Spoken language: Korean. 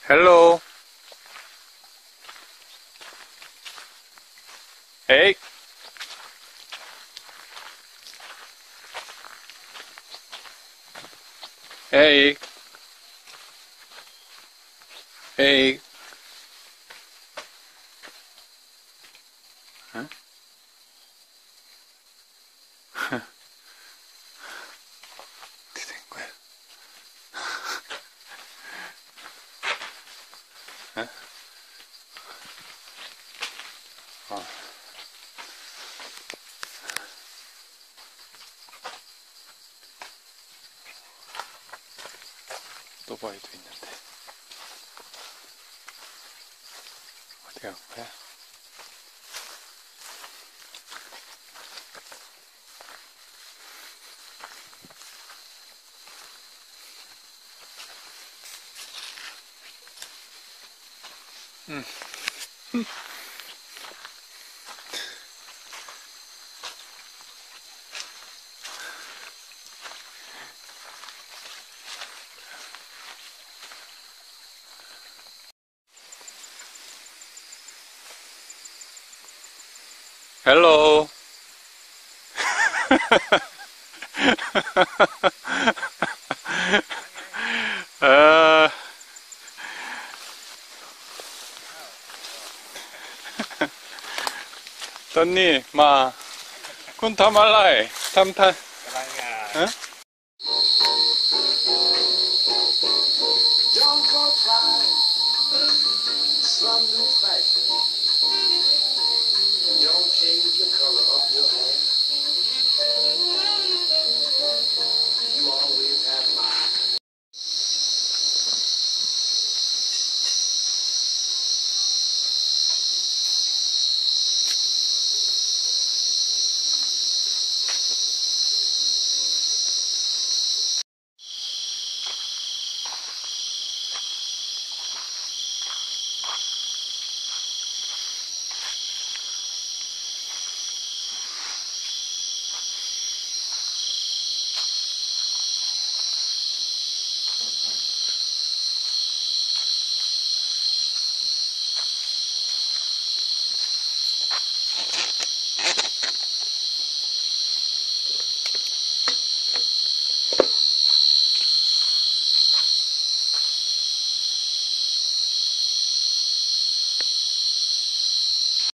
Hello. Hey. Hey. Hey. Huh? 어떻게 된 거야? 어? 어. 오토바이도 있는데 어디 간 거야? 응. Hello. 아, Tony, mà con thăm ở lại, thăm thăm, hả? Don't go crying, slums and fashion. Don't change the color of your hair. You always have my.